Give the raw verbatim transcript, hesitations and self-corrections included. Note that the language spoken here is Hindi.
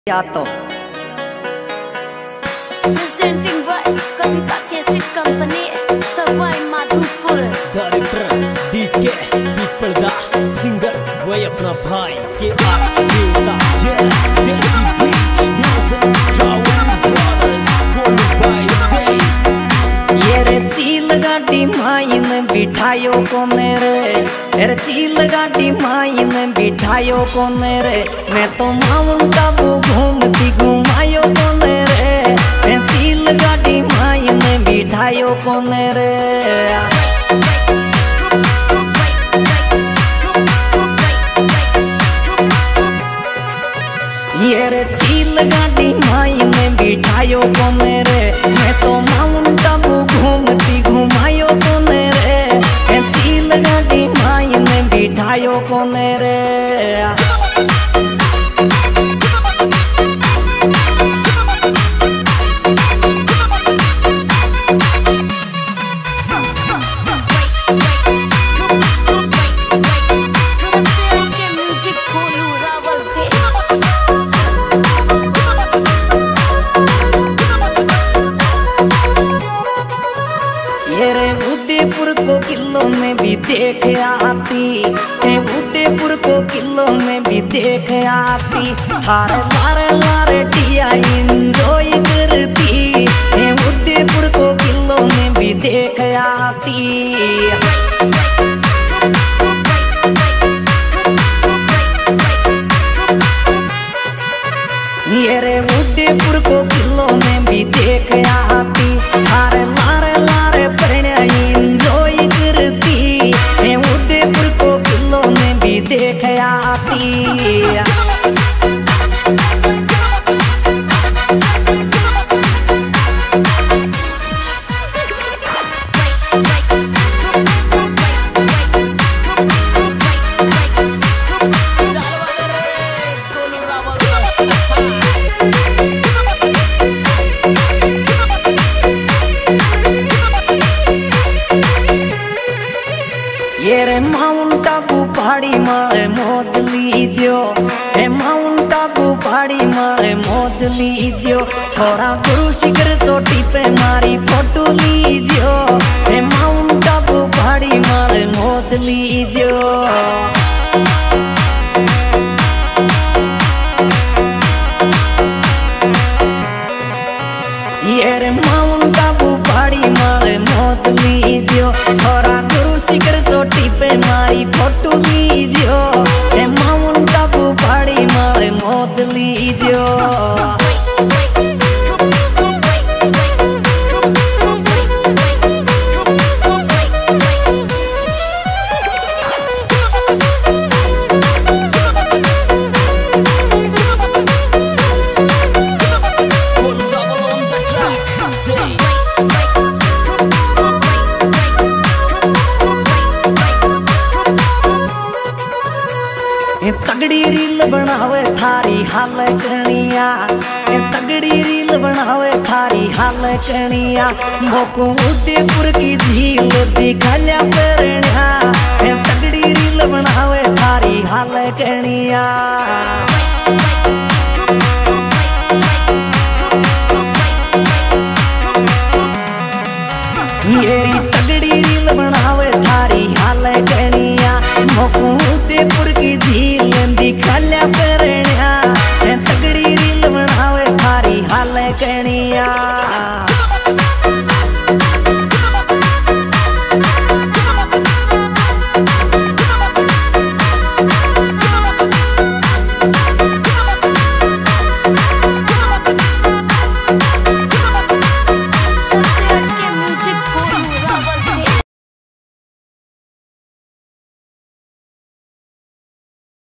या तो Presenting by Kavita Cassette Company, Savai Madhupur. Director DK Peepalda, singer वही अपना भाई के आर देवता, ये desi beat music Rawal brothers followed by the. ये रे चील गाड़ी माइन बिठायो कोने रे, रे चील गाड़ी माइन बिठायो कोने रे, मैं तो माउंट आबू घूमती घुमायो कोने रे, मैं चील गाड़ी माइन बिठायो कोने रे। ये रे चील गाड़ी माइन बिठायो कोने रे, मैं तो माउंट आबू घूमती घुमायो कोने रे, मैं चील गाड़ी माइन बिठायो कोने रे। उदयपुर को किलो में भी देख आती, उदयपुर को किलो में भी देख आती, हारे लारे लारे टिया इंजॉय करती, उदयपुर को किलो में भी देख आती। ये रे उदयपुर को किलो में भी देख आती, हारे लारे लारे प्रणय इंजॉय करती, उदयपुर को किलो में भी देख आती। ये रे माउंट आबू पहाड़ी मारे मौज लीजियो, ए माउंट आबू पहाड़ी मारे मौज लीजियो, छोरा गुरु शिखर चोटी पे मारी फोटो लीजियो, ए माउंट आबू पहाड़ी मारे मौज लीजियो। ये रे माउंट आबू पहाड़ी मारे मौज लीजियो, छोरा गुरु शिखर चोटी पे मारी फोटो लीजियो, ए माउंट आबू पहाड़ी मारे मौज लीजियो। तगड़ी रील बनावे थारी हाल कनिया, तगड़ी रील बनावे थारी हाल कनिया, मोको उदयपुर की झील दिखला परण्या, तगड़ी रील बनावे थारी हाल कनिया।